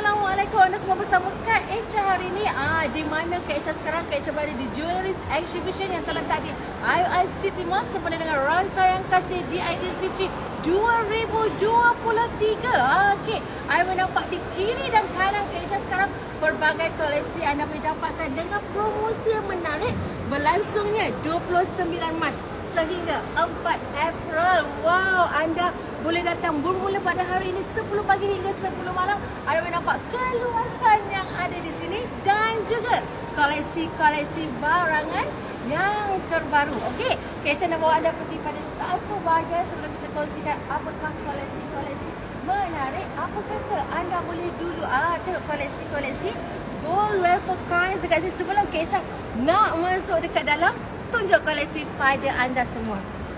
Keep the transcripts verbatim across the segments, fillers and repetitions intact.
Assalamualaikum, anda semua bersama Kak Echa hari ini. Ah, di mana Kak Echa sekarang? Kak Echa berada di Jewelries Exhibition yang terletak di I O I City Mall sempena dengan rangkaian kasih di Aidilfitri dua ribu dua puluh tiga. Ah, okey, anda menampak di kiri dan kanan Kak Echa sekarang pelbagai koleksi anda boleh dapatkan dengan promosi yang menarik berlangsungnya dua puluh sembilan Mac sehingga empat April. Wow, anda boleh datang bermula pada hari ini sepuluh pagi hingga sepuluh malam. Anda boleh nampak keluasan yang ada di sini dan juga koleksi-koleksi barangan yang terbaru. Okey, Kak nak bawa anda pergi pada satu bahagian sebelum kita kongsikan apakah koleksi-koleksi menarik. Apa kata anda boleh dulu ah tengok koleksi-koleksi gold wafer coins dekat sini. Sebelum Kak nak masuk dekat dalam, tunjuk koleksi pada anda semua.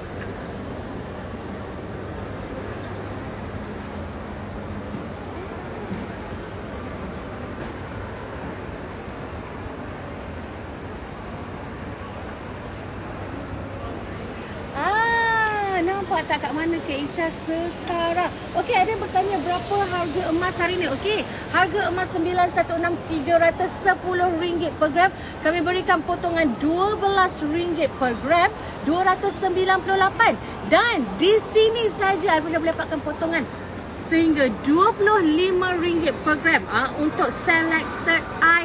Nampak tak kat mana Kak Echa sekarang? Okey, ada yang bertanya berapa harga emas hari ni? Okey, harga emas sembilan satu enam tiga ratus sepuluh ringgit per gram. Kami berikan potongan dua belas ringgit per gram, dua ratus sembilan puluh lapan. Dan di sini saja anda boleh dapatkan potongan sehingga dua puluh lima ringgit per gram ah, untuk selected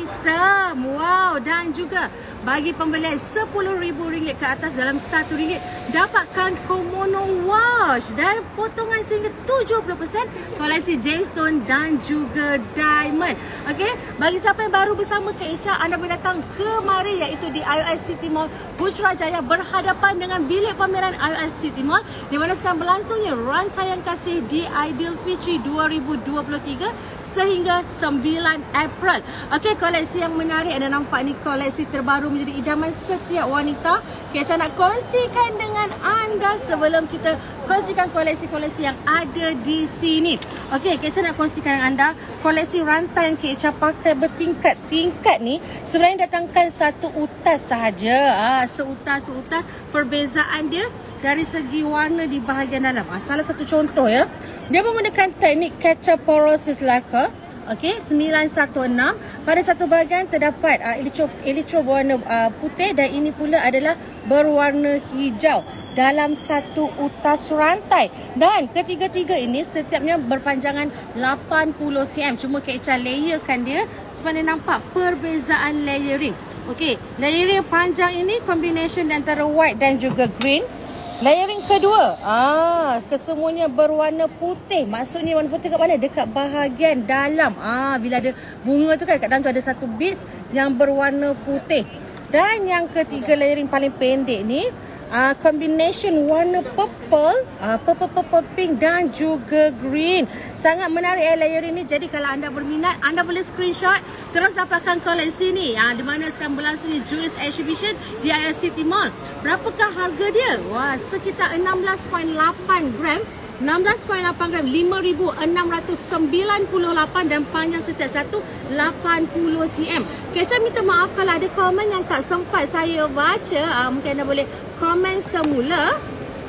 item. Wow, dan juga bagi pembelian sepuluh ribu ringgit ke atas dalam satu ringgit dapatkan Komono Watch dan potongan sehingga tujuh puluh peratus koleksi gemstone dan juga diamond. Okey, bagi siapa yang baru bersama Kak Echa, anda boleh datang kemari iaitu di I O I City Mall Putrajaya berhadapan dengan bilik pameran I O I City Mall di mana sekarang berlangsungnya rangkaian kasih di Aidilfitri dua ribu dua puluh tiga sehingga sembilan April. Okey, koleksi yang menarik anda nampak ni koleksi terbaru menjadi idaman setiap wanita. Kak Echa nak kongsikan dengan anda sebelum kita kongsikan koleksi-koleksi yang ada di sini. Okey, Kak Echa nak kongsikan dengan anda koleksi rantai yang Kak Echa pakai bertingkat-tingkat ni sebenarnya datangkan satu utas sahaja. Ah, seutas-seutas perbezaan dia dari segi warna di bahagian dalam. Ah, salah satu contoh ya. Dia menggunakan teknik Cataporosis lacquer. Okey, sembilan satu enam. Pada satu bahagian terdapat uh, elektro, elektro berwarna uh, putih dan ini pula adalah berwarna hijau dalam satu utas rantai. Dan ketiga-tiga ini setiapnya berpanjangan lapan puluh sentimeter. Cuma Kak Echa layerkan dia supaya nampak perbezaan layering. Okey, layering panjang ini combination antara white dan juga green. Layering kedua, ah, kesemuanya berwarna putih. Maksudnya warna putih kat mana? Dekat bahagian dalam. Ah, bila ada bunga tu kan kat dalam tu ada satu bits yang berwarna putih. Dan yang ketiga layering paling pendek ni, ah, combination warna purple, ah, purple purple pink dan juga green. Sangat menarik eh layering ni. Jadi kalau anda berminat, anda boleh screenshot terus dapatkan koleksi ni. Ah, di mana sekarang berlangsung di Jewelries Exhibition di I O I City Mall. Berapakah harga dia? Wah, sekitar enam belas perpuluhan lapan gram. enam belas perpuluhan lapan gram, lima ribu enam ratus sembilan puluh lapan dan panjang setiap satu lapan puluh sentimeter. Kak Echa minta maaf kalau ada komen yang tak sempat saya baca. Ah, mungkin anda boleh komen semula.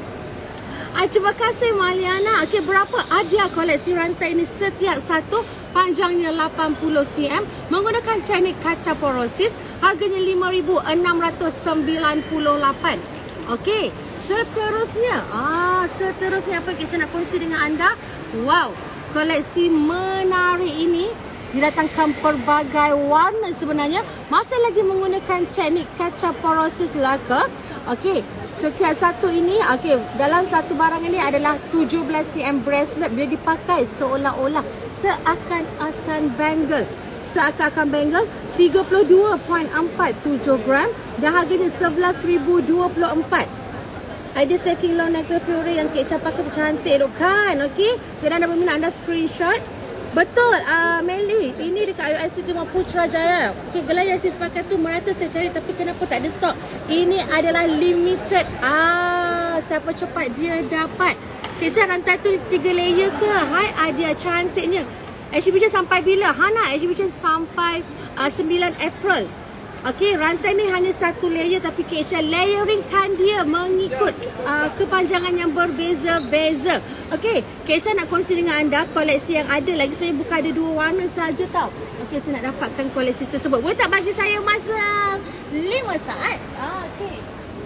Ah, terima kasih Maliana. Okey, berapa ada koleksi rantai ini setiap satu panjangnya lapan puluh sentimeter menggunakan teknik Cataporosis. Harganya lima ribu enam ratus sembilan puluh lapan. Okey, seterusnya. Ah, seterusnya apa Kak Echa nak kongsi dengan anda? Wow, koleksi menarik ini didatangkan pelbagai warna sebenarnya. Masih lagi menggunakan teknik Cataporosis lacquer. Okey, setiap satu ini, okey, dalam satu barang ini adalah tujuh belas sentimeter bracelet. Dia dipakai seolah-olah seakan-akan bangle. Seakan-akan bangle, tiga puluh dua perpuluhan empat tujuh gram dan harganya sebelas ribu dua puluh empat. Ada stacking long necklace Fiore yang Kak Echa pakai tu cantik tu kan. Okey, jadi anda berminat anda screenshot. Betul, uh, Melly, ini dekat I O I City Mall Putrajaya. Okey, gelang yang sis pakai tu merata saya cari tapi kenapa tak ada stok? Ini adalah limited. Ah, siapa cepat dia dapat. Kak Echa rantai tu tiga layer ke? Hai, ada cantiknya. Exhibition sampai bila? Hana, exhibition sampai uh, sembilan April. Okey, rantai ni hanya satu layer tapi K H R layering kan dia mengikut uh, kepanjangan yang berbeza-beza. Okey, K H R nak kongsi dengan anda koleksi yang ada lagi sebenarnya bukan ada dua warna saja tau. Okey, saya nak dapatkan koleksi tersebut. Boleh tak bagi saya masa lima saat? Ah, okey.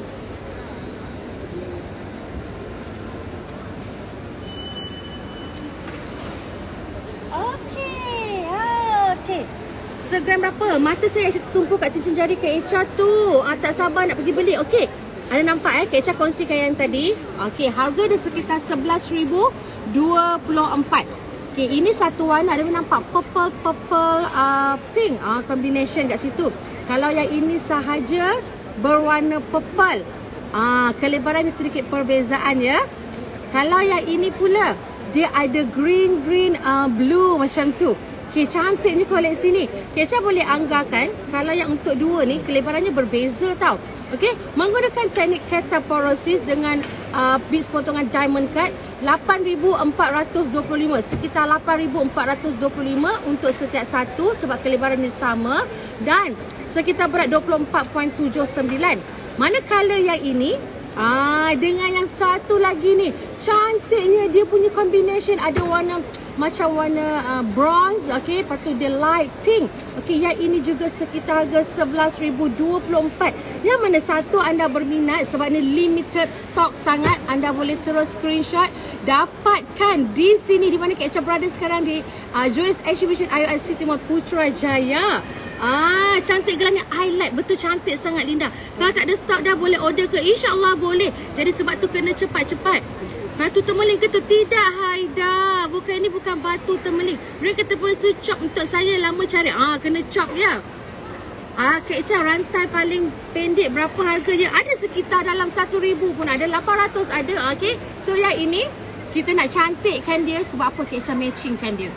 Okey. Ah, okey. Segram berapa? Mata saya asyik tertumpu kat cincin jari K H R tu. Ah, tak sabar nak pergi beli. Okey. Anda nampak eh, K H R kongsikan yang tadi. Okey, harga dia sekitar sebelas ribu dua puluh empat. Okey, ini satu warna. Ada nampak purple, purple, uh, pink uh, combination kat situ. Kalau yang ini sahaja berwarna purple. Ah, kelebaran ni sedikit perbezaan ya. Kalau yang ini pula, dia ada green, green, uh, blue macam tu. Okay, cantik ni koleksi ni. K H R boleh anggarkan kalau yang untuk dua ni kelebarannya berbeza tau. Okey, menggunakan teknik cataporosis dengan uh, beads potongan diamond cut lapan ribu empat ratus dua puluh lima, sekitar lapan ribu empat ratus dua puluh lima untuk setiap satu sebab kelebarannya sama dan sekitar berat dua puluh empat perpuluhan tujuh sembilan. Manakala yang ini ah dengan yang satu lagi ni, cantiknya dia punya combination, ada warna macam warna uh, bronze, okey, lepas tu dia light pink. Okey, yang ini juga sekitar harga sebelas ribu dua puluh empat. Yang mana satu anda berminat sebab ni limited stock sangat, anda boleh terus screenshot, dapatkan di sini di mana K H R berada sekarang di uh, Jewelries Exhibition I O S City Mall Putrajaya. Ah, cantik gelang ni, highlight, betul cantik sangat Linda. Kalau tak ada stok dah boleh order ke? InsyaAllah boleh. Jadi sebab tu kena cepat-cepat. Batu temeling ke tu? Tidak Haida, bukan, ini bukan batu temeling. Mereka kata polis tu chop untuk saya lama cari. Ah, kena chop dia. Ah, K H R rantai paling pendek berapa harga dia? Ada sekitar dalam satu ribu pun ada, lapan ratus ada. Okey. So yang ini kita nak cantikkan dia sebab apa? K H R matchingkan dia.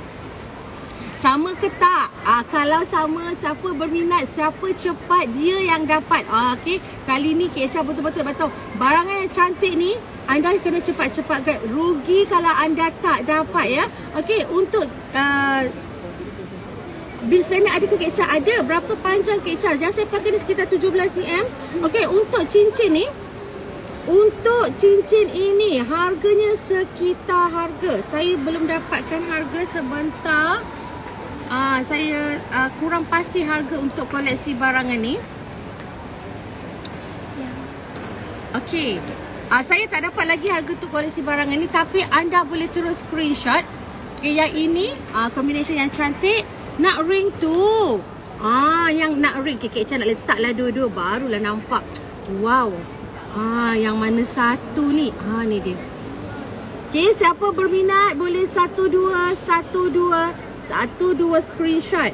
Sama ke tak? Ah, kalau sama, siapa berminat, siapa cepat, dia yang dapat. Ah, okey. Kali ni K H R betul-betul betul. Barangan yang cantik ni anda kena cepat-cepat grab. Rugi kalau anda tak dapat ya. Okey, untuk uh, beads planner ada ke K H R? Ada. Berapa panjang K H R? Jangan saya pakai ni sekitar tujuh belas sentimeter. Okey, untuk cincin ni, untuk cincin ini harganya sekitar harga, saya belum dapatkan harga sebentar. Ah, saya uh, kurang pasti harga untuk koleksi barangan ni. Okey. Uh, saya tak dapat lagi harga untuk koleksi barangan ni, tapi anda boleh terus screenshot. Okay, yang ini uh, combination yang cantik. Nak ring tu. Ah, yang nak ring K H R nak letaklah dua-dua barulah nampak. Wow. Ah, yang mana satu ni? Ah, ni dia. Okay, siapa berminat boleh satu dua satu dua satu dua screenshot.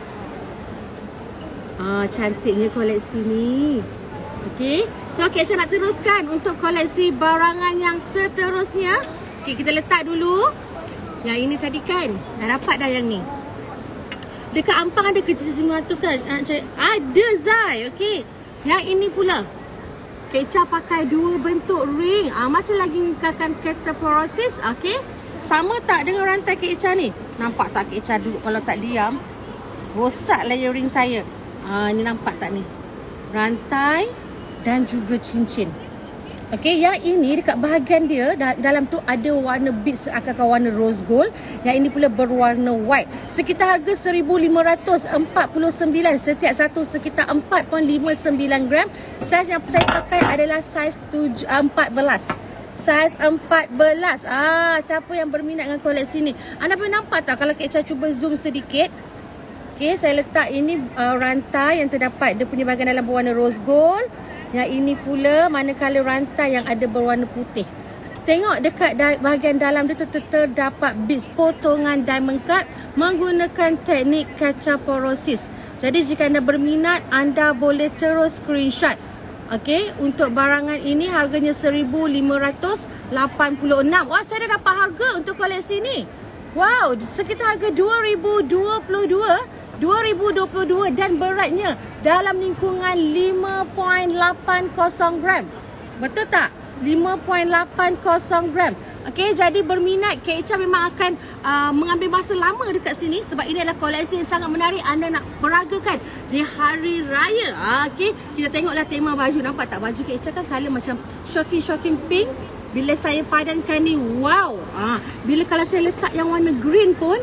Ah, cantiknya koleksi ni. Okey, so K H R nak teruskan untuk koleksi barangan yang seterusnya. Okey, kita letak dulu. Yang ini tadi kan, dah dapat dah yang ni. Dekat Ampang ada kerja sembilan ratus kan? Ada Zai, okey. Yang ini pula. K H R pakai dua bentuk ring. Ah, masih lagi menggunakan cataporosis, okey. Sama tak dengan rantai K H R ni? Nampak tak K H R dulu kalau tak diam? Rosak layering saya. Ah, ni nampak tak ni? Rantai dan juga cincin. Okey, yang ini dekat bahagian dia dalam tu ada warna beads seakan-akan warna rose gold. Yang ini pula berwarna white. Sekitar harga seribu lima ratus empat puluh sembilan, setiap satu sekitar empat perpuluhan lima sembilan gram. Saiz yang saya pakai adalah saiz empat belas. Saiz empat belas. Ah, siapa yang berminat dengan koleksi ni? Anda boleh nampak tak kalau K H R cuba zoom sedikit? Okey, saya letak ini uh, rantai yang terdapat dia punya bahagian dalam berwarna rose gold. Yang ini pula manakala rantai yang ada berwarna putih. Tengok dekat da bahagian dalam dia ter terdapat beads potongan diamond cut menggunakan teknik cataporosis. Jadi jika anda berminat, anda boleh terus screenshot. Okey, untuk barangan ini harganya seribu lima ratus lapan puluh enam. Wah, saya dah dapat harga untuk koleksi ni. Wow, sekitar harga dua ribu dua puluh dua. dua ribu dua puluh dua dan beratnya dalam lingkungan lima perpuluhan lapan kosong gram. Betul tak? lima perpuluhan lapan kosong gram. Okey, jadi berminat Kak Echa memang akan uh, mengambil masa lama dekat sini sebab ini adalah koleksi yang sangat menarik anda nak peragakan di hari raya. Ha, okey, kita tengoklah tema baju. Nampak tak baju Kak Echa kan color macam shocking-shocking pink. Bila saya padankan ni, wow. Ha, bila kalau saya letak yang warna green pun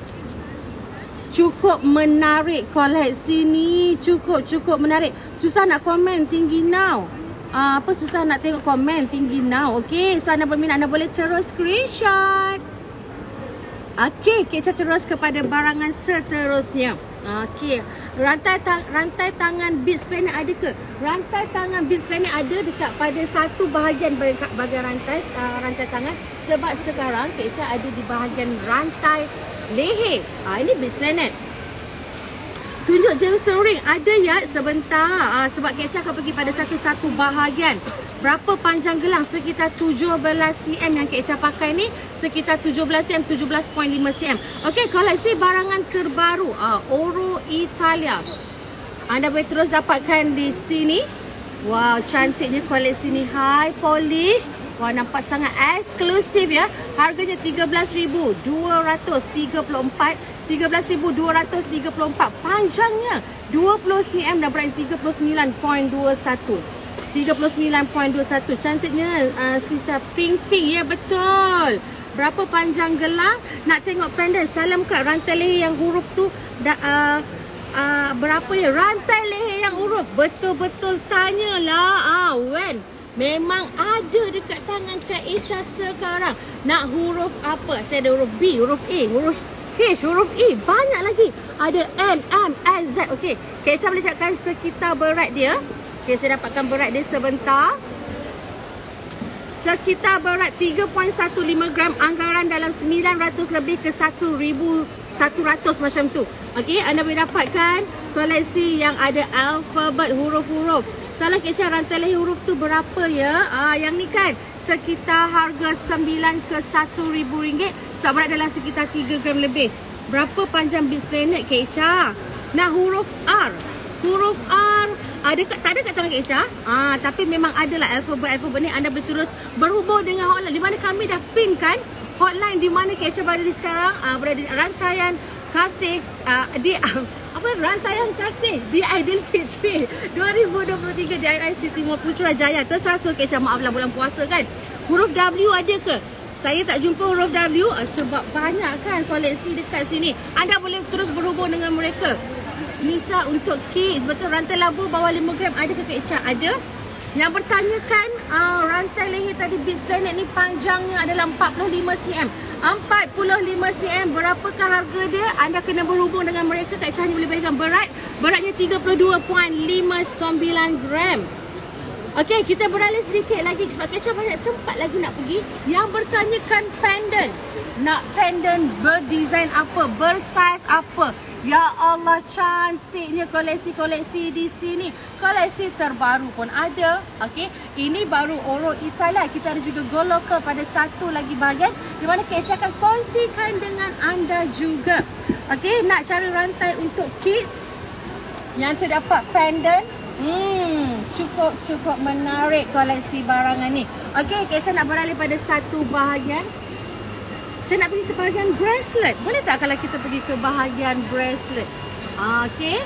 cukup menarik koleksi ni. Cukup-cukup menarik. Susah nak komen tinggi now. Uh, apa susah nak tengok komen tinggi now. Okay, so anda berminat anda boleh terus screenshot. Okay, kita terus kepada barangan seterusnya. Okay, rantai tang rantai tangan Beats Planet ada ke? Rantai tangan Beats Planet ada dekat pada satu bahagian bahagian rantai uh, rantai tangan. Sebab sekarang Kak Echa ada di bahagian rantai leher. Ah, ini Beats Planet. Tunjuk gemstone ring. Ada ya, sebentar. Ah, sebab Kak Echa akan pergi pada satu-satu bahagian. Berapa panjang gelang? Sekitar tujuh belas sentimeter yang Kak Echa pakai ni. Sekitar tujuh belas sentimeter, tujuh belas perpuluhan lima sentimeter. Okey, koleksi barangan terbaru. Ah, Oro Italia. Anda boleh terus dapatkan di sini. Wow, cantiknya koleksi ni. High polish. Wah, nampak sangat eksklusif ya. Harganya tiga belas ribu dua ratus tiga puluh empat. tiga belas ribu dua ratus tiga puluh empat. Panjangnya dua puluh sentimeter dan beratnya tiga puluh sembilan perpuluhan dua satu. tiga puluh sembilan perpuluhan dua satu. Cantiknya uh, si pink-pink ya, betul. Berapa panjang gelang? Nak tengok pendant. Salam kat rantai leher yang huruf tu da, uh, uh, berapa ya? Rantai leher yang huruf. Betul-betul tanyalah. Ah, when? Memang ada dekat tangan Kak Echa sekarang. Nak huruf apa? Saya ada huruf B, huruf A, huruf H, huruf E. Banyak lagi. Ada N, M, S, Z. Okey, Kak Echa boleh cakapkan sekitar berat dia. Okey, saya dapatkan berat dia sebentar. Sekitar berat tiga perpuluhan satu lima gram. Anggaran dalam sembilan ratus lebih ke satu ribu satu ratus macam tu. Okey, anda boleh dapatkan koleksi yang ada alfabet huruf-huruf. Salah Kak Echa, rantai leher huruf tu berapa ya? Ah, yang ni kan sekitar harga sembilan ke satu ribu ringgit. Seberat dalam sekitar tiga gram lebih. Berapa panjang Beats Planet Kak Echa? Nah, huruf R. Huruf R ada kat, tak ada kat tangan Kak Echa. Ah, tapi memang adalah alfabet-alfabet ni. Anda boleh terus berhubung dengan hotline. Di mana kami dah pin kan hotline di mana Kak Echa berada di sekarang. Ah, berada di rantaian kasih uh, di uh, apa rantaian kasih di Aidilfitri dua ribu dua puluh tiga di I I C Timur Putrajaya. Tersasul Kak Echa, maaflah bulan puasa kan. Huruf W ada ke? Saya tak jumpa huruf W uh, sebab banyak kan koleksi dekat sini. Anda boleh terus berhubung dengan mereka. Nisa untuk kids, betul, rantai labu bawah lima gram ada ke Kak Echa? Ada. Yang bertanyakan uh, rantai leher tadi Beats Planet ni panjangnya adalah empat puluh lima sentimeter. empat puluh lima sentimeter. Berapakah harga dia? Anda kena berhubung dengan mereka. Kak Echa hanya boleh berikan berat. Beratnya tiga puluh dua perpuluhan lima sembilan gram. Okey, kita beralih sedikit lagi sebab Kak Echa banyak tempat lagi nak pergi. Yang bertanyakan pendant. Nak pendant berdesign apa? Bersaiz apa? Ya Allah, cantiknya koleksi-koleksi di sini. Koleksi terbaru pun ada. Okey, ini baru Oro Italia. Kita ada juga Go Local pada satu lagi bahagian di mana Kak Echa akan kongsikan dengan anda juga. Okey, nak cari rantai untuk kids yang terdapat pendant. Hmm, cukup-cukup menarik koleksi barangan ni. Okey, Kak Echa nak beralih pada satu bahagian. Saya nak pergi ke bahagian bracelet. Boleh tak kalau kita pergi ke bahagian bracelet? Okey.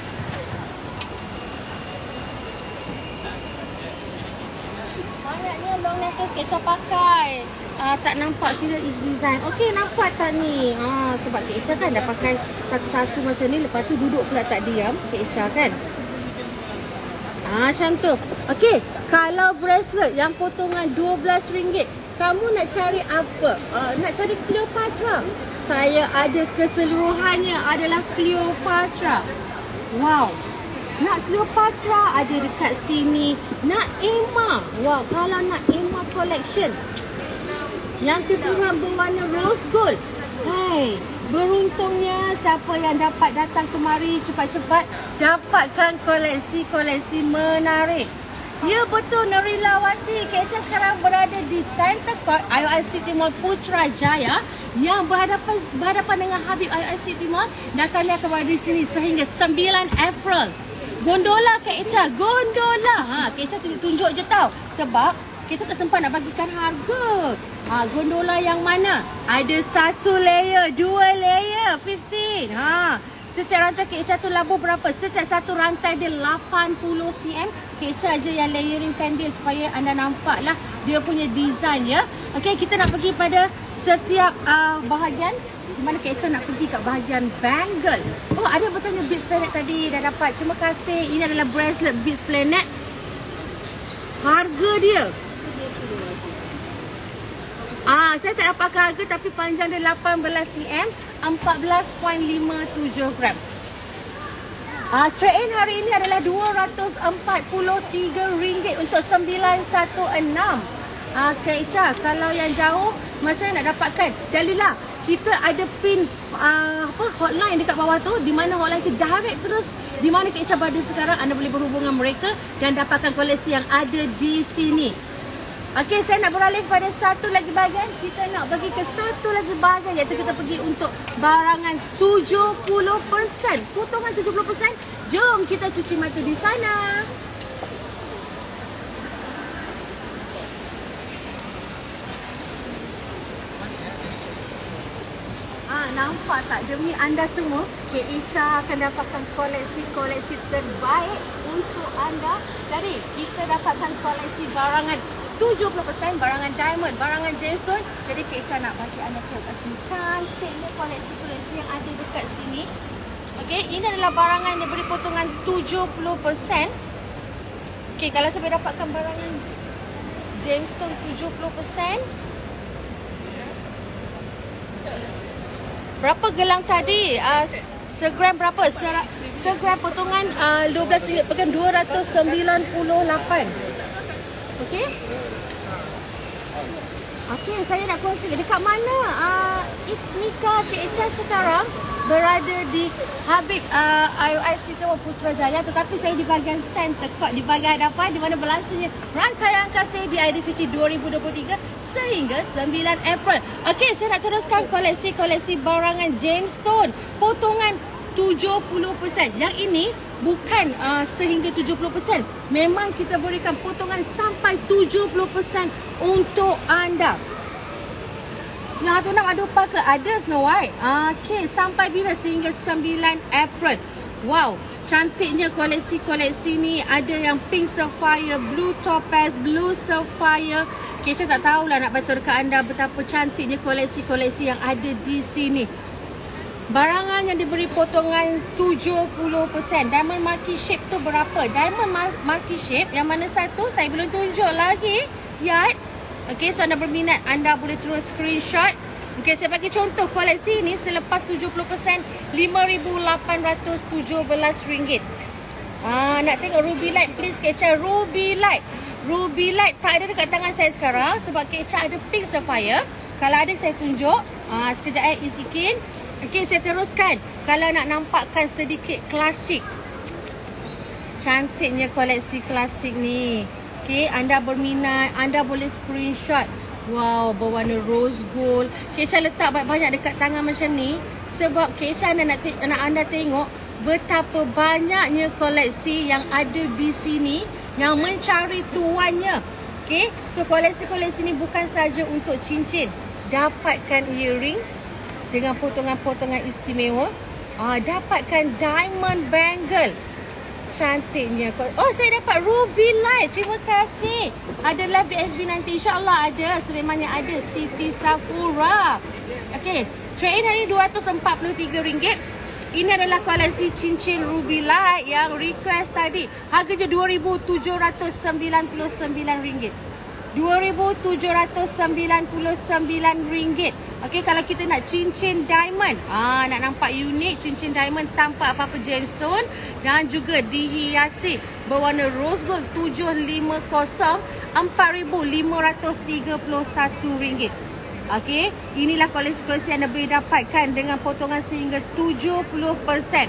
Banyaknya long necklace Kak Echa pakai. Uh, tak nampak kira is design. Okey, nampak tak ni? Uh, sebab Kak Echa kan dah pakai satu-satu macam ni. Lepas tu duduk pula tak diam Kak Echa kan. Ah, macam tu. Okey, kalau bracelet yang potongan dua belas ringgit, kamu nak cari apa? Uh, nak cari Cleopatra? Saya ada keseluruhannya adalah Cleopatra. Wow. Nak Cleopatra ada dekat sini. Nak Emma. Wow, kalau nak Emma collection yang keseluruhan berwarna rose gold. Hai, beruntungnya siapa yang dapat datang kemari cepat-cepat dapatkan koleksi-koleksi menarik. Ya betul, Norilawati. Kak Echa sekarang berada di Center Court I O I City Mall Putrajaya yang berhadapan berhadapan dengan Habib I O I City Mall, dan kami akan berada di sini sehingga sembilan April. Gondola Kak Echa, gondola. Ha, Kak Echa tunjuk-tunjuk je tau sebab Kak Echa tak sempat nak bagikan harga. Ha, gondola yang mana? Ada satu layer, dua layer, fifteen. Ha, setiap rantai Kak Echa tu labuh berapa? Setiap satu rantai dia lapan puluh sentimeter. Kak Echa je yang layeringkan dia supaya anda nampak lah dia punya design ya. Okey, kita nak pergi pada setiap uh, bahagian. Di mana Kak Echa nak pergi kat bahagian bangle. Oh, ada bertanya Beats Planet tadi dah dapat. Terima kasih. Ini adalah bracelet Beats Planet. Harga dia. Ah, saya tak dapat harga tapi panjang dia lapan belas sentimeter, empat belas perpuluhan lima tujuh gram. Ah, trade-in hari ini adalah dua ratus empat puluh tiga ringgit untuk sembilan satu enam. Ah, Kak Echa, kalau yang jauh macam mana nak dapatkan? Dalilah, kita ada pin uh, apa hotline dekat bawah tu, di mana hotline tu direct terus di mana Kak Echa berada sekarang. Anda boleh berhubung dengan mereka dan dapatkan koleksi yang ada di sini. Okey, saya nak beralih kepada satu lagi bahagian. Kita nak pergi ke satu lagi bahagian, iaitu kita pergi untuk barangan tujuh puluh peratus. Potongan tujuh puluh peratus. Jom kita cuci mata di sana. Ah, nampak tak? Demi anda semua, Kak Echa akan dapatkan koleksi-koleksi terbaik untuk anda. Jadi, kita dapatkan koleksi barangan tujuh puluh peratus, barangan diamond, barangan gemstone. Jadi Kak Echa nak bagi anda tengok kat sini cantiknya koleksi-koleksi yang ada dekat sini. Okey, ini adalah barangan yang beri potongan tujuh puluh peratus. Okey, kalau saya boleh dapatkan barangan gemstone tujuh puluh peratus. Berapa gelang tadi? Uh, segram berapa? Segram potongan uh, dua belas ringgit pekan dua ratus sembilan puluh lapan. Okey. Okey, saya nak kongsi dekat mana uh, Nika Kak Echa sekarang berada di Habib uh, R I C Tawar Putrajaya, tetapi saya di bahagian center court, di bahagian hadapan di mana berlangsungnya rantaian kasih di I D F T dua ribu dua puluh tiga sehingga sembilan April. Okey, saya nak teruskan koleksi-koleksi barangan gemstone potongan tujuh puluh peratus. Yang ini bukan uh, sehingga tujuh puluh peratus. Memang kita berikan potongan sampai tujuh puluh peratus untuk anda. sembilan satu enam ada upah ke? Ada Snow White. Okey, sampai bila? Sehingga sembilan April. Wow, cantiknya koleksi-koleksi ni. Ada yang pink sapphire, blue topaz, blue sapphire. Kak Echa tak tahulah nak bantu dekat anda betapa cantiknya koleksi-koleksi yang ada di sini. Barangan yang diberi potongan tujuh puluh peratus. Diamond marquee shape tu berapa? Diamond marquee shape yang mana satu saya belum tunjuk lagi. Yat. Okey, so anda berminat, anda boleh terus screenshot. Okey, saya bagi contoh koleksi ini selepas tujuh puluh peratus lima ribu lapan ratus tujuh belas ringgit. Ah, nak tengok Ruby Light please Kak Echa. Ruby Light. Ruby Light tak ada dekat tangan saya sekarang sebab Kak Echa ada pink sapphire. Kalau ada saya tunjuk. Ah, sekejap eh Izikin. Okey, saya teruskan. Kalau nak nampakkan sedikit klasik. Cantiknya koleksi klasik ni. Okey, anda berminat, anda boleh screenshot. Wow, berwarna rose gold. Kak Echa letak banyak-banyak dekat tangan macam ni sebab Kak Echa anda nak, nak anda tengok betapa banyaknya koleksi yang ada di sini yang mencari tuannya. Okey, so koleksi-koleksi ni bukan saja untuk cincin. Dapatkan earring dengan potongan-potongan istimewa. Ah, dapatkan diamond bangle. Cantiknya. Oh, saya dapat Ruby Light. Terima kasih. Ada live di F B nanti. InsyaAllah ada. Sememangnya ada. Siti Safura. Okey. Trade-in hari dua ratus empat puluh tiga ringgit. Ini adalah koleksi cincin Ruby Light yang request tadi. Harganya dua ribu tujuh ratus sembilan puluh sembilan ringgit. dua ribu tujuh ratus sembilan puluh sembilan ringgit. Okey, kalau kita nak cincin diamond, ah, nak nampak unik, cincin diamond tanpa apa-apa gemstone dan juga dihiasi berwarna rose gold tujuh lima kosong, empat ribu lima ratus tiga puluh satu ringgit. Okey, inilah koleksi-koleksi yang anda boleh dapatkan dengan potongan sehingga tujuh puluh peratus.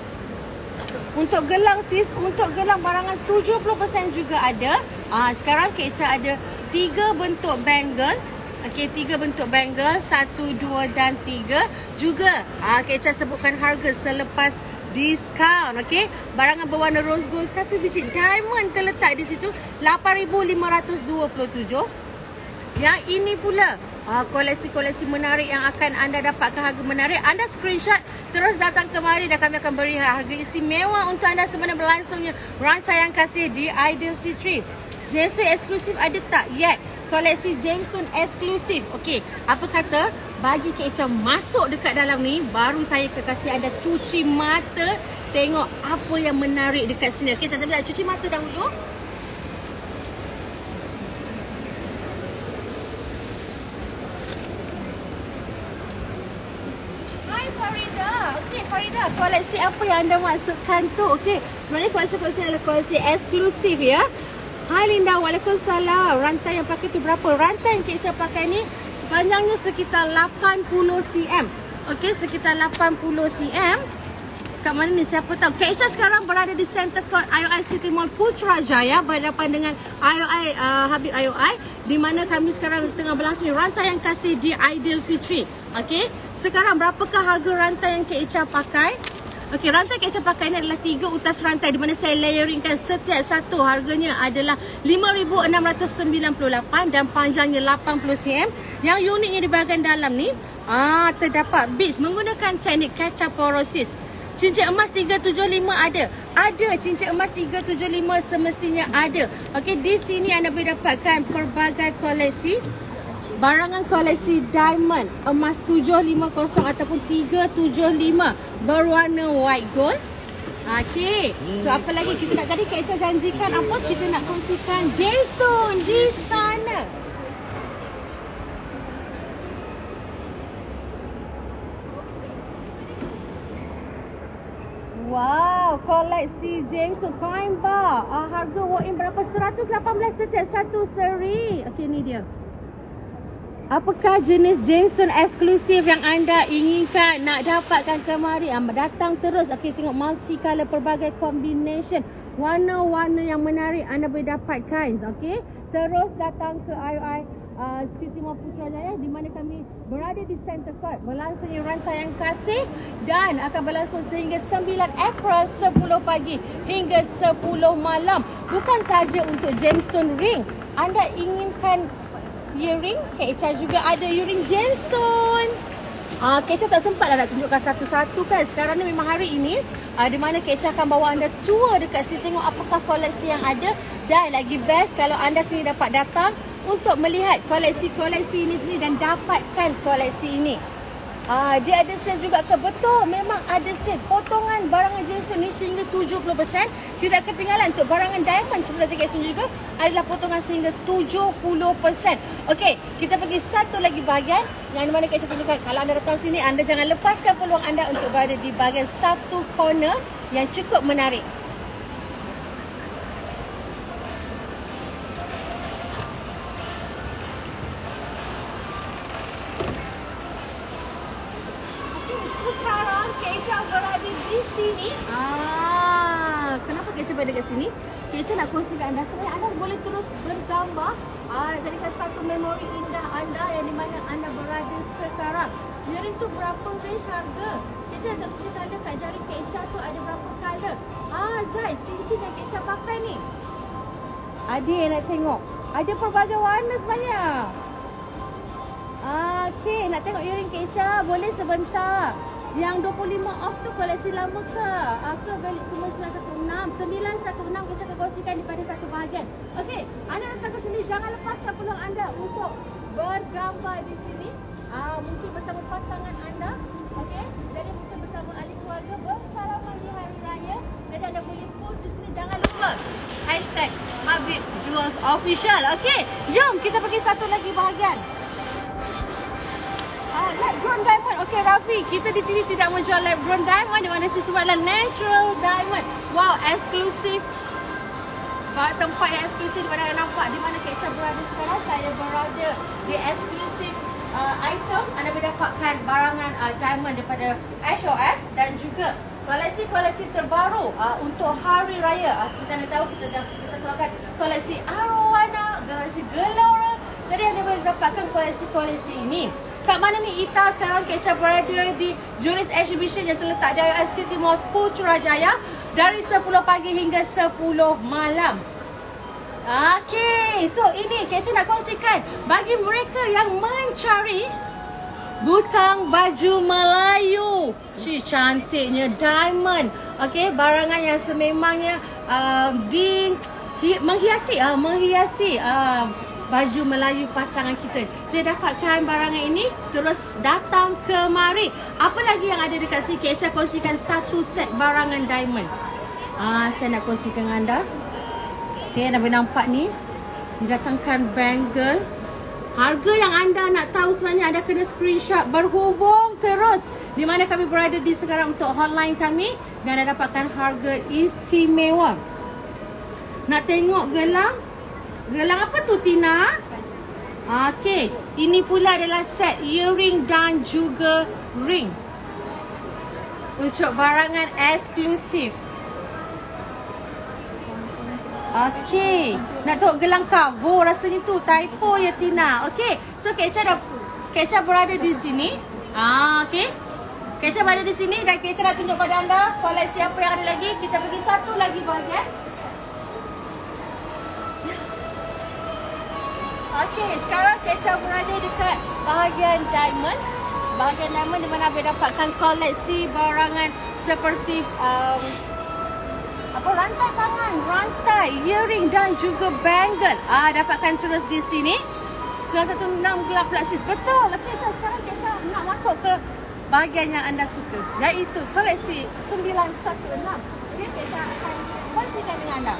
Untuk gelang sis, untuk gelang barangan tujuh puluh peratus juga ada. Ah, sekarang Kak Echa ada tiga bentuk bangle. Okey, tiga bentuk bangle, satu, dua dan tiga. Juga ah, Kak Echa sebutkan harga selepas diskaun. Okey, barangan berwarna rose gold, satu biji diamond terletak di situ, lapan ribu lima ratus dua puluh tujuh. Yang ini pula uh, koleksi-koleksi menarik yang akan anda dapatkan harga menarik. Anda screenshot terus datang kemari dan kami akan beri harga istimewa untuk anda sebelum berlangsungnya rantaian kasih di Aidilfitri. Jamestown eksklusif ada tak? Yet. Koleksi Jamestown eksklusif. Okey, apa kata bagi Kak Echa masuk dekat dalam ni, baru saya kasih anda cuci mata tengok apa yang menarik dekat sini. Okey, saya sambil cuci mata dahulu. Hai Farida. Okey Farida, koleksi apa yang anda maksudkan tu? Okey, sebenarnya koleksi-koleksi adalah koleksi eksklusif ya. Hai Linda, waalaikumsalam. Rantai yang pakai tu berapa? Rantai yang Kak Echa pakai ni sepanjangnya sekitar lapan puluh sentimeter. Okey, sekitar lapan puluh sentimeter. Kat mana ni? Siapa tahu? Kak Echa sekarang berada di Center Court I O I City Mall Putrajaya berhadapan dengan I O I uh, Habib I O I, di mana kami sekarang tengah berlangsung rantai yang kasih di Aidilfitri. Okey, sekarang berapakah harga rantai yang Kak Echa pakai? Okey, rantai Kak Echa pakai ni adalah tiga utas rantai di mana saya layeringkan setiap satu. Harganya adalah lima ribu enam ratus sembilan puluh lapan dan panjangnya lapan puluh sentimeter. Yang uniknya di bahagian dalam ni, ah terdapat beads menggunakan teknik kaca porosis. Cincin emas tiga tujuh lima ada. Ada cincin emas tiga tujuh lima semestinya ada. Okey, di sini anda boleh dapatkan pelbagai koleksi. Barangan koleksi diamond emas tujuh lima kosong ataupun tiga tujuh lima berwarna white gold. Okey, so apa lagi kita nak, tadi Kak Echa janjikan apa? Kita nak kongsikan Jamestown di sana. Wow, koleksi Jamestown Prime Bar. Uh, harga walk-in berapa? seratus lapan belas setiap satu seri. Okey, ni dia. Apakah jenis Jamestown eksklusif yang anda inginkan nak dapatkan kemari? Um, datang terus. Okey, tengok multicolor, pelbagai combination. Warna-warna yang menarik anda boleh dapatkan. Okey, terus datang ke I O I uh, City Mall Putrajaya di mana kami berada di Center Court. Berlangsungnya rantaian kasih dan akan berlangsung sehingga sembilan April sepuluh pagi hingga sepuluh malam. Bukan saja untuk Jamestown ring. Anda inginkan earring, Kak Echa juga ada earring Jamestown. Ah, Kak Echa tak sempat lah nak tunjukkan satu-satu kan. Sekarang ni memang hari ini uh, di mana Kak Echa akan bawa anda tour dekat sini, tengok apakah koleksi yang ada. Dan lagi best kalau anda sini dapat datang untuk melihat koleksi-koleksi ini sendiri dan dapatkan koleksi ini. Ah, dia ada sale juga ke? Betul, memang ada sale. Potongan barangan Jamestown ni sehingga tujuh puluh peratus. Tidak ketinggalan untuk barangan diamond seperti Kak Echa juga adalah potongan sehingga tujuh puluh peratus. Okey, kita pergi satu lagi bahagian yang mana Kak Echa tunjukkan. Kalau anda datang sini, anda jangan lepaskan peluang anda untuk berada di bahagian satu corner yang cukup menarik. Sekarang Kak Echa berada di sini. Ah, kenapa Kak Echa berada di sini? Kak Echa nak kongsikan anda supaya anda boleh terus bergambar. Ah, jadikan satu memori indah anda yang di mana anda berada sekarang. Earring tu berapa range harga? Kak Echa nak cerita anda kat jari Kak Echa tu ada berapa color. Ah, Zai, cincin yang Kak Echa pakai ni. Ada yang nak tengok. Ada pelbagai warna sebenarnya. Ah, okey, nak tengok earring Kak Echa? Boleh sebentar. Yang dua puluh lima off tu koleksi lama ke? Uh, ke balik semua sembilan satu enam. sembilan satu enam Kak Echa akan kongsikan daripada satu bahagian. Okey, anda datang ke sini, jangan lepaskan peluang anda untuk bergambar di sini. Uh, mungkin bersama pasangan anda. Okey, jadi mungkin bersama ahli keluarga bersalaman di Hari Raya. Jadi anda boleh post di sini. Jangan lupa hashtag Habib Jewels Official. Okey, jom kita pergi satu lagi bahagian. Ah, lab grown diamond. Okey Rafi, kita di sini tidak menjual lab grown diamond di mana sesuatu natural diamond. Wow, eksklusif. Tempat yang eksklusif di mana anda nampak di mana Kak Echa berada sekarang. Saya berada di eksklusif uh, item. Anda boleh dapatkan barangan uh, diamond daripada H O F dan juga koleksi-koleksi terbaru uh, untuk Hari Raya. Uh, seperti anda tahu, kita dah kita keluarkan koleksi Arowana, koleksi Gelora. Jadi anda boleh dapatkan koleksi-koleksi ini. Kat mana ni Ita sekarang? Kak Echa berada di Juris Exhibition yang terletak di I O I City Mall Putrajaya dari sepuluh pagi hingga sepuluh malam. Okay, so ini Kecha nak kongsikan bagi mereka yang mencari butang baju Melayu. Si cantiknya diamond. Okay, barangan yang sememangnya uh, di hi, menghiasi uh, menghiasi uh, baju Melayu pasangan kita. Jadi dapatkan barangan ini, terus datang kemari. Apa lagi yang ada dekat sini? Kecha kongsikan satu set barangan diamond. Ah, uh, saya nak kongsikan dengan anda. Okay, anda boleh nampak ni, didatangkan bangle. Harga yang anda nak tahu sebenarnya anda kena screenshot, berhubung terus di mana kami berada di sekarang untuk hotline kami dan anda dapatkan harga istimewa. Nak tengok gelang? Gelang apa tu, Tina? Okay, ini pula adalah set earring dan juga ring untuk barangan eksklusif. Okay, nak tengok gelang kavo rasanya tu typo ya, Tina. Okay, so Kecha dah Kecha berada di sini. Ah, okay. Kecha berada di sini dan Kecha nak tunjuk pada anda koleksi apa yang ada lagi. Kita pergi satu lagi bahagian. Okay, sekarang Kecha berada dekat bahagian diamond. Bahagian diamond di mana boleh dapatkan koleksi barangan seperti um, apa, rantai tangan, rantai, earring dan juga bangle. Ah, dapatkan terus di sini. sembilan satu enam gelap plastis. Betul. Okey, so sekarang kita nak masuk ke bahagian yang anda suka, iaitu koleksi sembilan satu enam. Okey, kita akan kongsikan dengan anda.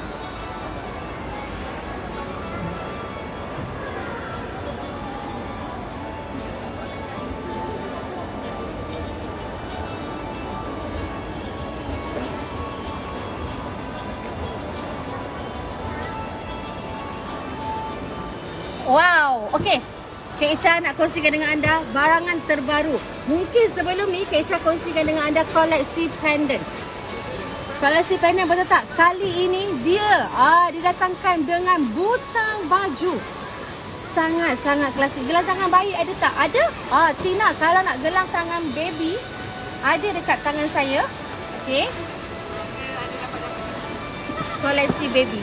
Wow, okey. Kecha nak kongsikan dengan anda barangan terbaru. Mungkin sebelum ni Kecha kongsikan dengan anda koleksi pendant. Koleksi pendant, betul tak? Kali ini dia ah didatangkan dengan butang baju. Sangat-sangat klasik. Gelang tangan bayi ada tak? Ada? Ah, Tina, kalau nak gelang tangan baby, ada dekat tangan saya. Okey. Koleksi baby.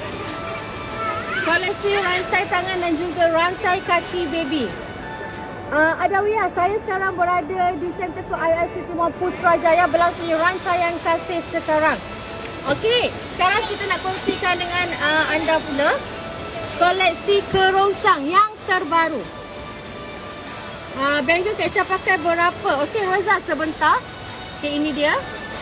Koleksi rantai tangan dan juga rantai kaki baby. Uh, Adawiyah, saya sekarang berada di Center Court I R C Timur Putrajaya, berlangsungnya rantaian kasih sekarang. Okey, sekarang kita nak kongsikan dengan uh, anda pula koleksi kerongsang yang terbaru. Uh, bangle Kecha pakai berapa? Okey, Roza sebentar. Okey, ini dia.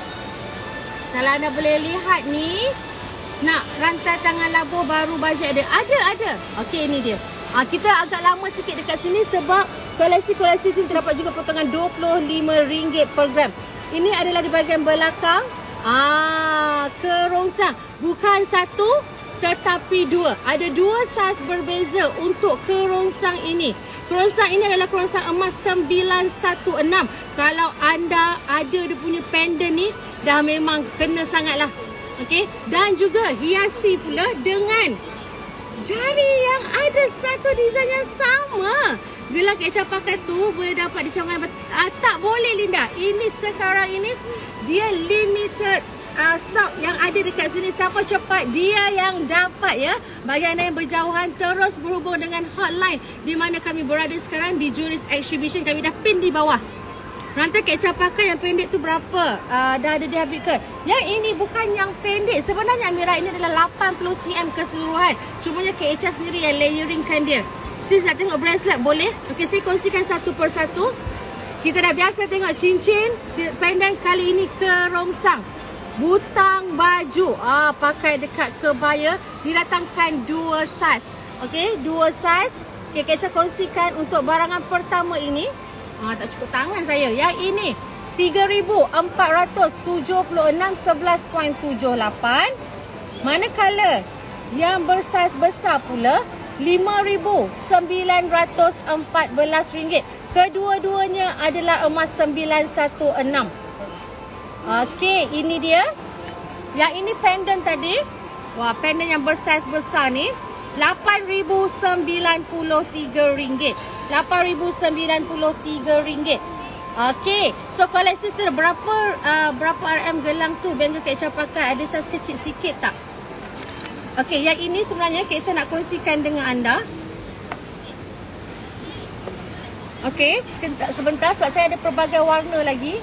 Kalau anda boleh lihat ni, nak rantai tangan labuh baru bajet ada? Ada, ada. Okey, ini dia. Ha, kita agak lama sikit dekat sini sebab koleksi-koleksi sini terdapat juga potongan dua puluh lima ringgit per gram. Ini adalah di bahagian belakang. Ah, kerongsang. Bukan satu tetapi dua. Ada dua saiz berbeza untuk kerongsang ini. Kerongsang ini adalah kerongsang emas sembilan satu enam. Kalau anda ada dia punya pendant ni, dah memang kena sangatlah. Okey, dan juga hiasi pula dengan jari yang ada satu design yang sama. Gelang Kecha pakai tu boleh dapat dicampurkan. Ah, tak boleh, Linda. Ini sekarang ini dia limited uh, stock yang ada dekat sini. Siapa cepat dia yang dapat ya. Bagi anda yang berjauhan, terus berhubung dengan hotline di mana kami berada sekarang di Juris Exhibition. Kami dah pin di bawah. Rantai Kecha pakai yang pendek tu berapa? Uh, dah ada di habis ke? Yang ini bukan yang pendek. Sebenarnya Amira ini adalah lapan puluh sentimeter keseluruhan. Cumanya Kecha sendiri yang layeringkan dia. Sis nak tengok bracelet boleh? Okey, saya kongsikan satu persatu. Kita dah biasa tengok cincin, pendant, kali ini kerongsang. Butang baju. Ah, pakai dekat kebaya. Didatangkan dua saiz. Okey, dua saiz. Okey, Kecha kongsikan untuk barangan pertama ini. Ah, tak cukup tangan saya. Yang ini tiga ribu empat ratus tujuh puluh enam sebelas perpuluhan tujuh lapan. Manakala yang bersaiz besar pula lima ribu sembilan ratus empat belas ringgit. Kedua-duanya adalah emas sembilan satu enam. Okey, ini dia. Yang ini pendant tadi. Wah, pendant yang bersaiz besar ni lapan ribu sembilan puluh tiga ringgit. lapan ribu sembilan puluh tiga ringgit. Okey, so koleksi sudah berapa uh, berapa R M gelang tu bangle Kecha pakai? Ada saiz kecil sikit tak? Okey, yang ini sebenarnya Kak Echa nak kongsikan dengan anda. Okey, sebentar sebab saya ada pelbagai warna lagi.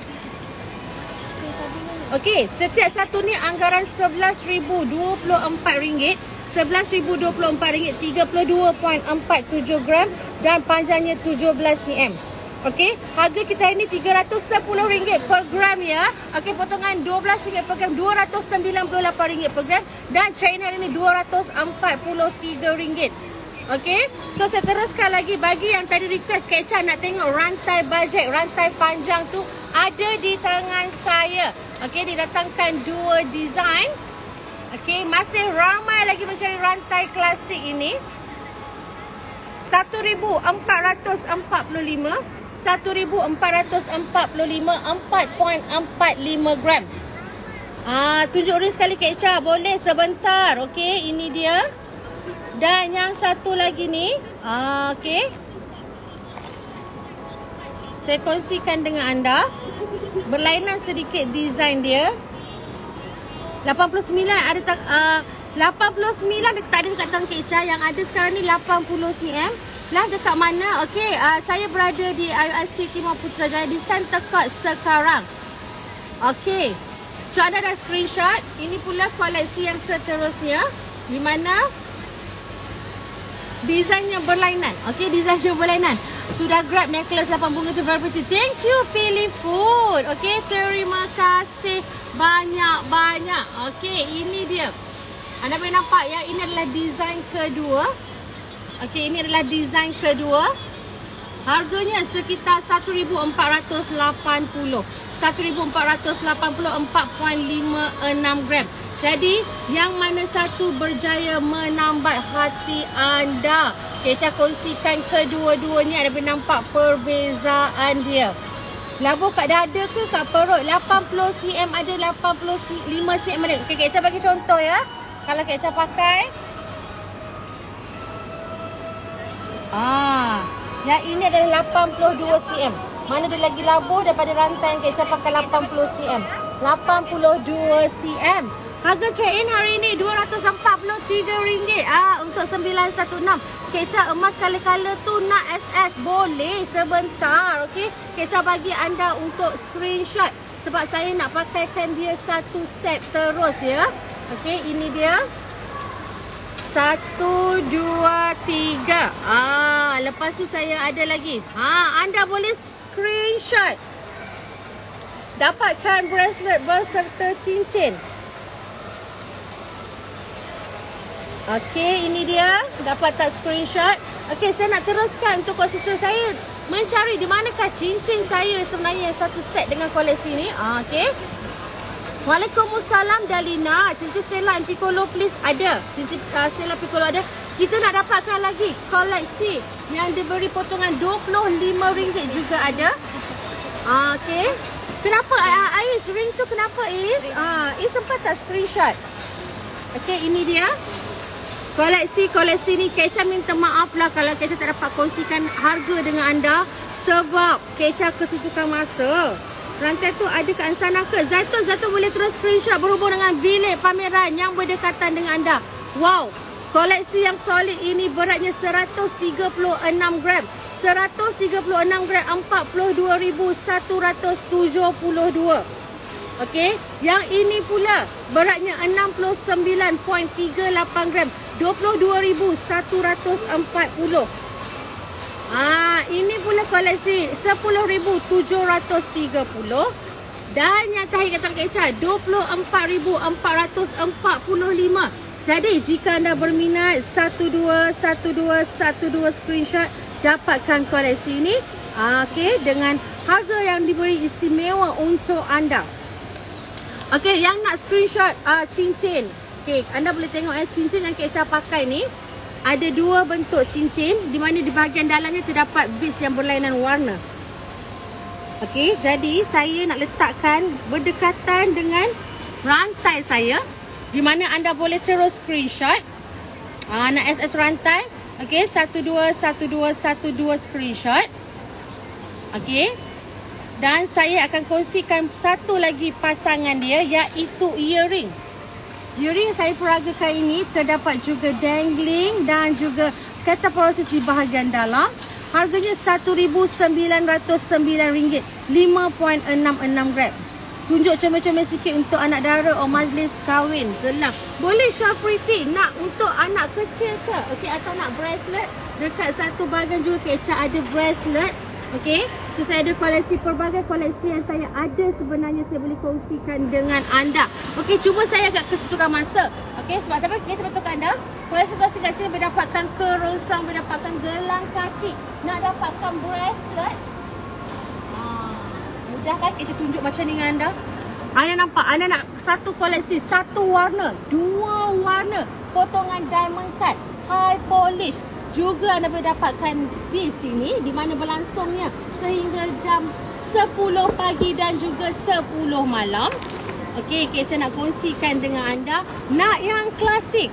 Okey, setiap satu ni anggaran sebelas ribu dua puluh empat ringgit. sebelas ribu dua puluh empat ringgit, tiga puluh dua perpuluhan empat tujuh gram dan panjangnya tujuh belas sentimeter. Okey, harga kita ini tiga ratus sepuluh ringgit per gram ya. Okey, potongan dua belas ringgit per gram, dua ratus sembilan puluh lapan ringgit per gram dan trainer ini dua ratus empat puluh tiga ringgit. Okey, so saya teruskan lagi bagi yang tadi request Kak Echa nak tengok rantai bajet, rantai panjang tu ada di tangan saya. Okey, didatangkan dua design. Okey, masih ramai lagi mencari rantai klasik ini. satu ribu empat ratus empat puluh lima, satu ribu empat ratus empat puluh lima, empat perpuluhan empat lima gram. Ah, tunjuk ring sekali Kak Echa, boleh sebentar. Okey, ini dia. Dan yang satu lagi ni, ah, okey. Saya kongsikan dengan anda. Berlainan sedikit design dia. lapan puluh sembilan ada tak uh, lapan puluh sembilan tak ada dekat tangan Kak Echa. Yang ada sekarang ni lapan puluh sentimeter. Lah dekat mana? Okey, uh, saya berada di I U I C Timur Putrajaya di Center Court sekarang. Okey. So anda dah screenshot. Ini pula koleksi yang seterusnya di mana desainnya berlainan. Okey, desainnya berlainan. Sudah grab necklace lapan bunga tu variety. Thank you Pilih Food. Okey, terima kasih banyak-banyak. Okey, ini dia. Anda boleh nampak ya, ini adalah desain kedua. Okey, ini adalah desain kedua. Harganya sekitar satu ribu empat ratus lapan puluh. satu ribu empat ratus lapan puluh, empat perpuluhan lima enam gram. Jadi, yang mana satu berjaya menambat hati anda? Kak Echa kongsikan kedua-duanya. Ada boleh nampak perbezaan dia. Labuh kat dada ke kat perut? lapan puluh sentimeter ada, lapan puluh lima sentimeter ada. Okay, Kak Echa bagi contoh ya. Kalau Kak Echa pakai. Ah, yang ini adalah lapan puluh dua sentimeter. Mana dia lagi labuh daripada rantai yang Kak Echa pakai lapan puluh sentimeter. lapan puluh dua sentimeter. Harga trade-in hari ini dua ratus empat puluh tiga ringgit ah, untuk sembilan satu enam. Kak Echa emas kala-kala tu nak S S. Boleh sebentar. Okey, Kak Echa bagi anda untuk screenshot. Sebab saya nak pakaikan dia satu set terus ya. Okey, ini dia. Satu, dua, tiga. Ah, lepas tu saya ada lagi. Ha, anda boleh screenshot. Dapatkan bracelet berserta cincin. Okey, ini dia. Dapat tak screenshot? Okey, saya nak teruskan untuk konsisten saya mencari di manakah cincin saya sebenarnya satu set dengan koleksi ni. Ah, okey. Waalaikumsalam Dalina. Cincin Stella and Piccolo please ada. Cincin uh, Stella Piccolo ada. Kita nak dapatkan lagi koleksi yang diberi potongan dua puluh lima ringgit juga ada. Ah, okey. Kenapa uh, Ais ring tu kenapa Ais? Ah, Ais sempat tak screenshot? Okey, ini dia. Koleksi-koleksi ni Kak Echa minta maaf lah kalau Kak Echa tak dapat kongsikan harga dengan anda. Sebab Kak Echa kesibukan masa. Rantai tu ada kat sana ke? Zaitun, Zaitun boleh terus screenshot berhubung dengan bilik pameran yang berdekatan dengan anda. Wow, koleksi yang solid ini beratnya seratus tiga puluh enam gram. seratus tiga puluh enam gram, empat puluh dua ribu satu ratus tujuh puluh dua. Okey, yang ini pula beratnya enam puluh sembilan perpuluhan tiga lapan gram, dua puluh dua ribu satu ratus empat puluh. Ah, ini pula koleksi sepuluh ribu tujuh ratus tiga puluh. Dan yang terakhir kata Kak Echa dua puluh empat ribu empat ratus empat puluh lima. Jadi jika anda berminat satu dua satu dua satu dua screenshot, dapatkan koleksi ini. Ah, okey, dengan harga yang diberi istimewa untuk anda. Okey, yang nak screenshot uh, cincin. Okey, anda boleh tengok eh cincin yang Kak Echa pakai ni. Ada dua bentuk cincin di mana di bahagian dalamnya terdapat beads yang berlainan warna. Okey, jadi saya nak letakkan berdekatan dengan rantai saya di mana anda boleh terus screenshot. Uh, nak S S rantai. Okey, satu dua satu dua satu dua screenshot. Okey. Dan saya akan kongsikan satu lagi pasangan dia iaitu earring. Earring saya peragakan ini terdapat juga dangling dan juga kereta proses di bahagian dalam. Harganya satu ribu sembilan ratus sembilan ringgit, lima perpuluhan enam enam gram. Tunjuk comel-comel sikit untuk anak dara or majlis kahwin, gelang. Boleh Syafriti, nak untuk anak kecil ke? Okey, atau nak bracelet? Dekat satu bahagian juga Kecap ada bracelet. Okey, so saya ada koleksi, pelbagai koleksi yang saya ada sebenarnya saya boleh kongsikan dengan anda. Okey, cuba saya agak kesetukan masa. Okey, sebab apa? Okay, sebab tu anda koleksi-koleksi kat sini mendapatkan kerosang, mendapatkan gelang kaki, nak dapatkan bracelet. Dah kan, kita tunjuk macam ni dengan anda. Anda nampak, anda nak satu koleksi, satu warna, dua warna, potongan diamond cut, high polish. Juga anda boleh dapatkan di sini, di mana berlangsungnya sehingga jam sepuluh pagi dan juga sepuluh malam. Okey, kita nak kongsikan dengan anda. Nak yang klasik.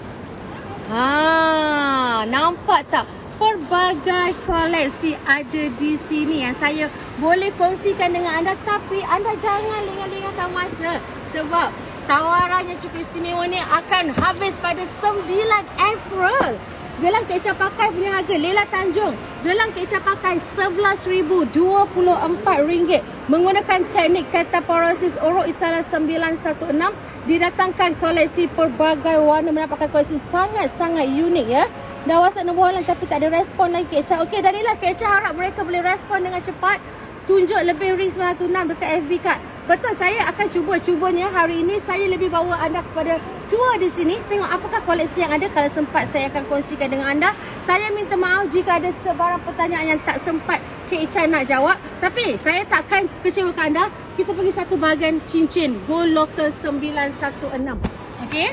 Ha, nampak tak? Pelbagai koleksi ada di sini yang saya boleh kongsikan dengan anda, tapi anda jangan lengah-lengahkan masa sebab tawaran yang cukup istimewa ni akan habis pada sembilan April. Gelang Kecap pakai punya harga Lela Tanjung, gelang Kecap pakai sebelas ribu dua puluh empat ringgit menggunakan teknik kataparosis Orok Italia sembilan satu enam. Didatangkan koleksi pelbagai warna, mendapatkan koleksi sangat-sangat unik ya. Dah WhatsApp nombor online tapi tak ada respon lagi Kecap. Okey, darilah Kecap harap mereka boleh respon dengan cepat. Tunjuk lebih ring sembilan satu enam dekat F B kad. Betul, saya akan cuba-cubanya hari ini. Saya lebih bawa anda kepada tour di sini. Tengok apakah koleksi yang ada. Kalau sempat saya akan kongsikan dengan anda. Saya minta maaf jika ada sebarang pertanyaan yang tak sempat Kecap nak jawab. Tapi saya takkan kecewakan anda. Kita pergi satu bahagian cincin Gold Local sembilan satu enam. Okey.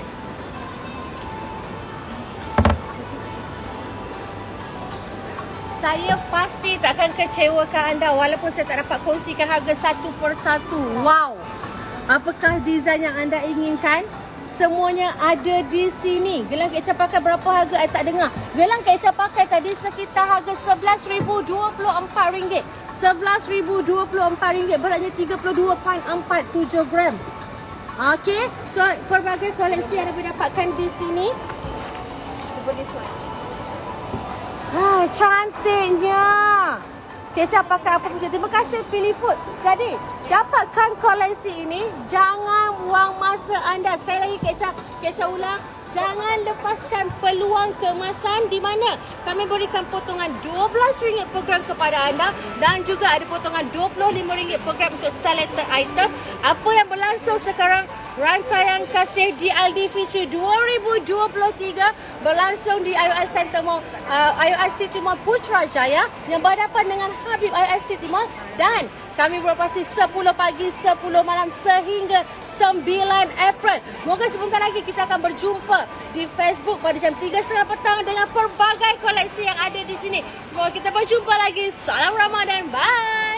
Saya pasti takkan kecewakan anda walaupun saya tak dapat kongsikan harga satu persatu. Wow! Apakah desain yang anda inginkan? Semuanya ada di sini. Gelang Kecap pakai berapa harga? Saya tak dengar. Gelang Kecap pakai tadi sekitar harga sebelas ribu dua puluh empat ringgit. sebelas ribu dua puluh empat ringgit, beratnya tiga puluh dua perpuluhan empat tujuh gram. Okey, so pelbagai koleksi yang anda dapatkan di sini. Cuba this one. Ah, cantiknya. Kecap pakai apa pun. Terima kasih Pilih Food. Jadi, dapatkan koleksi ini. Jangan buang masa anda. Sekali lagi Kecap, Kecap ulang. Jangan lepaskan peluang keemasan di mana kami berikan potongan dua belas ringgit per gram kepada anda dan juga ada potongan dua puluh lima ringgit per gram untuk selected item. Apa yang berlangsung sekarang? Rantaian kasih D L D Fitri dua ribu dua puluh tiga berlangsung di I O S Center Mall, uh, I O S City Mall Putrajaya yang berhadapan dengan Habib I O S City Mall, dan kami beroperasi sepuluh pagi, sepuluh malam sehingga sembilan April. Moga sebentar lagi kita akan berjumpa di Facebook pada jam tiga tiga puluh petang dengan pelbagai koleksi yang ada di sini. Semoga kita berjumpa lagi. Salam Ramadan. Bye.